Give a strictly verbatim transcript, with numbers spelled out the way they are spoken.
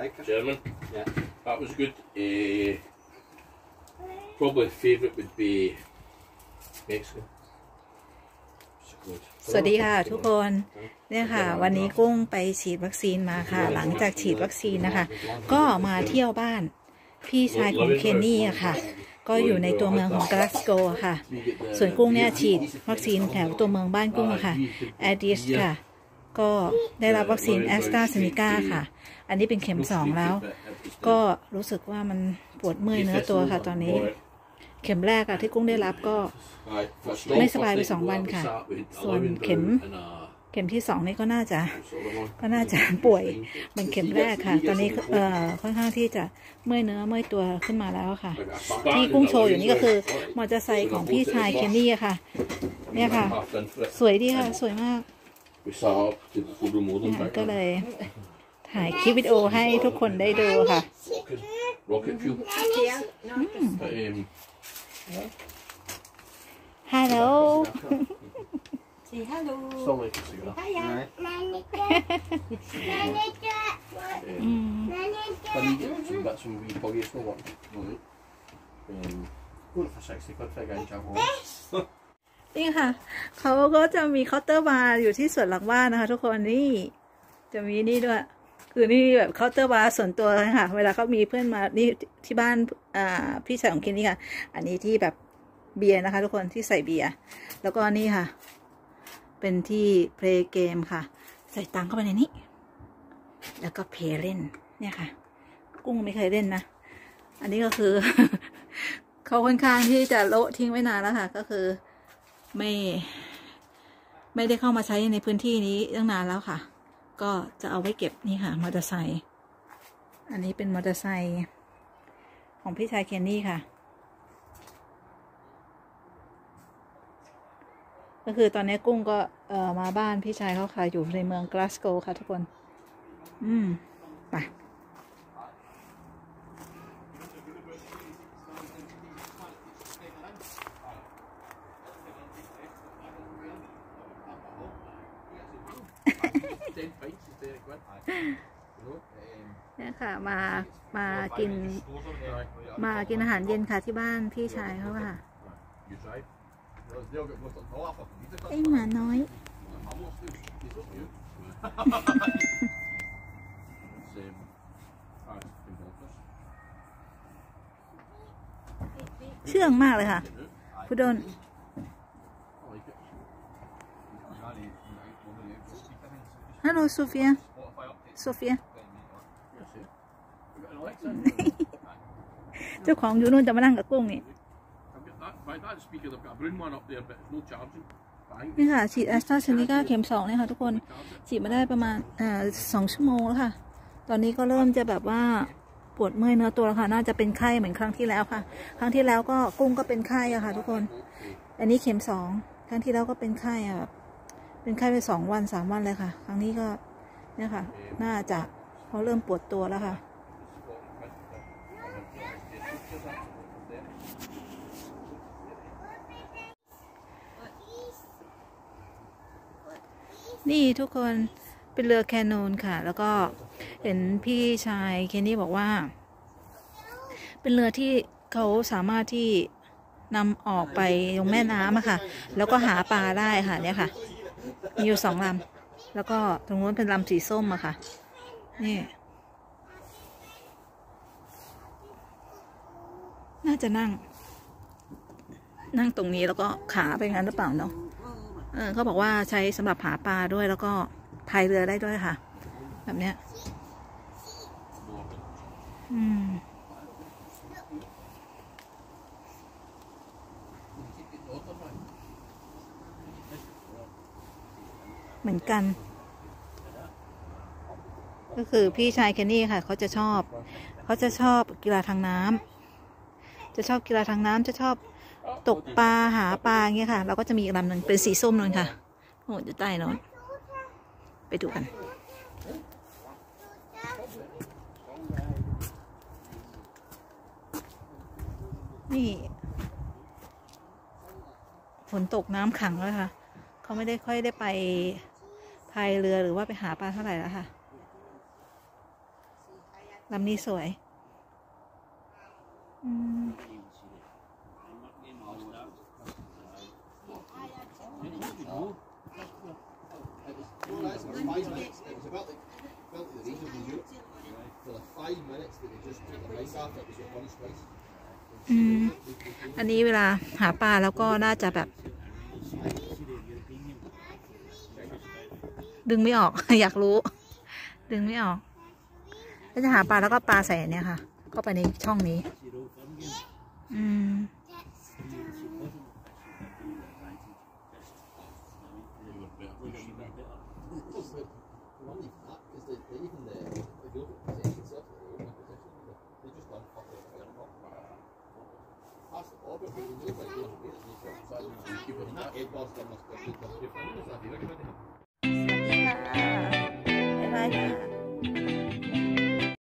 German. Yeah, that was good. Uh, probably favourite would be Mexican. สวัสดีค่ะทุกคนเนี่ยค่ะวันนี้กุ้งไปฉีดวัคซีนมาค่ะหลังจากฉีดวัคซีนนะคะก็มาเที่ยวบ้านพี่ชายของเคนนี่อะค่ะก็อยู่ในตัวเมืองของกลาสโกว์ค่ะส่วนกุ้งเนี่ยฉีดวัคซีนแถวตัวเมืองบ้านกุ้งค่ะแอดิสค่ะก็ได้รับวัคซีนแอสตราเซเนกาค่ะอันนี้เป็นเข็มสองแล้วก็รู้สึกว่ามันปวดเมื่อยเนื้อตัวค่ะตอนนี้เข็มแรกอะที่กุ้งได้รับก็ไม่สบายไปสองวันค่ะส่วนเข็มเข็มที่สองนี่ก็น่าจะก็น่าจะป่วยเหมือนเข็มแรกค่ะตอนนี้เอ่อค่อนข้างที่จะเมื่อยเนื้อเมื่อยตัวขึ้นมาแล้วค่ะที่กุ้งโชว์อยู่นี่ก็คือมอเตอร์ไซค์ของพี่ชายเคนนี่ค่ะเนี่ยค่ะสวยดีค่ะสวยมากก็เลยถ่ายคลิปวิดีโอให้ทุกคนได้ดูค่ะฮัลโหล Say hello. Hiya. Can you get some bits from wee puggy? It's no work. Um, going for sixty quid for a guy travel. นี่ค่ะเขาก็จะมีเคาน์เตอร์บาร์อยู่ที่สวนหลังบ้านนะคะทุกคนนี่จะมีนี่ด้วยคือนี่แบบเคาน์เตอร์บาร์ส่วนตัวค่ะเวลาเขามีเพื่อนมานี่ที่บ้านอ่าพี่ชายของเคนนี่ค่ะอันนี้ที่แบบเบียร์นะคะทุกคนที่ใส่เบียร์แล้วก็นี่ค่ะเป็นที่เพลย์เกมค่ะใส่ตังเข้าไปในนี้แล้วก็เพลย์เล่นเนี่ยค่ะกุ้งไม่เคยเล่นนะอันนี้ก็คือ เขาค่อนข้างที่จะโละทิ้งไว้นานแล้วค่ะก็คือไม่ไม่ได้เข้ามาใช้ในพื้นที่นี้ตั้งนานแล้วค่ะก็จะเอาไว้เก็บนี่ค่ะมอเตอร์ไซค์อันนี้เป็นมอเตอร์ไซค์ของพี่ชายเคนนี่ค่ะก็คือตอนนี้กุ้งก็เอ่อมาบ้านพี่ชายเขาค่ะอยู่ในเมืองกลาสโกว์ค่ะทุกคนอืมไปเนี่ยค่ะมามากินมากินอาหารเย็นค่ะที่บ้านพี่ชายเขาค่ะไอหมาน้อยเชื่องมากเลยค่ะพุดดลฮัลโหลโซเฟียโซเฟียเจ้าของอยู่นู่นจะมานั่งกับกุ้งนี่นี่ค่ะฉีดแอสตราเซเนกาเข็มสองเนี่ยค่ะทุกคนฉีดมาได้ประมาณอ่าสองชั่วโมงแล้วค่ะตอนนี้ก็เริ่มจะแบบว่าปวดเมื่อยเนื้อตัวแล้วค่ะน่าจะเป็นไข้เหมือนครั้งที่แล้วค่ะครั้งที่แล้วก็กุ้งก็เป็นไข้อะค่ะทุกคนอันนี้เข็มสองครั้งที่แล้วก็เป็นไข้อะแบบเป็นไข้ไปสองวันสามวันเลยค่ะครั้งนี้ก็เนี่ยค่ะน่าจะเขาเริ่มปวดตัวแล้วค่ะนี่ทุกคนเป็นเรือแคนูนค่ะแล้วก็เห็นพี่ชายเคนนี่บอกว่าเป็นเรือที่เขาสามารถที่นำออกไปลงแม่น้ำอะค่ะแล้วก็หาปลาได้ค่ะเนี่ยค่ะมีอยู่สองลำแล้วก็ตรงนู้นเป็นลำสีส้มอะค่ะนี่น่าจะนั่งนั่งตรงนี้แล้วก็ขาไปงั้นหรือเปล่าเนาะเออเขาบอกว่าใช้สำหรับหาปลาด้วยแล้วก็พายเรือได้ด้วยค่ะแบบเนี้ยอืมเหมือนกันก็คือพี่ชายเคนนี่ค่ะเขาจะชอบเขาจะชอบกีฬาทางน้ำจะชอบกีฬาทางน้ำจะชอบตกปลาหาปลาอย่างเงี้ยค่ะเราก็จะมีอีกลำหนึ่งเป็นสีส้มนั่นค่ะโอ้อยู่ใต้โน้นไปดูกันนี่ฝนตกน้ำขังแล้วค่ะเขาไม่ได้ค่อยได้ไปพายเรือหรือว่าไปหาปลาเท่าไหร่แล้วค่ะลำนี้สวยอืม Well, that's about five minutes. It was about the, about the reason we do it. For the five minutes that they just took the mic off, it was the funniest place. อืมอันนี้เวลาหาปลาแล้วก็น่าจะแบบ ดึงไม่ออก อยากรู้ ดึงไม่ออกก็จะหาปลาแล้วก็ปลาใส่อันเนี้ยค่ะเข้าไปในช่องนี้อืม Not even that, because they, they even the, if you look at the position, certainly the opening position, they just don't fuck it up. Pass the ball, but they can look like they're really, really good. So, I mean, that eight ball's done must be a good difference.